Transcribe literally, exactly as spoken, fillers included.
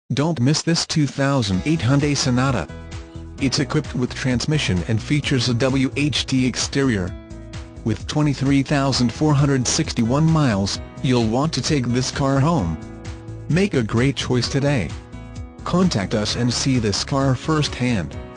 Don't miss this two thousand eight Hyundai Sonata. It's equipped with transmission and features a W H D exterior. With twenty-three thousand four hundred sixty-one miles, you'll want to take this car home. Make a great choice today. Contact us and see this car firsthand.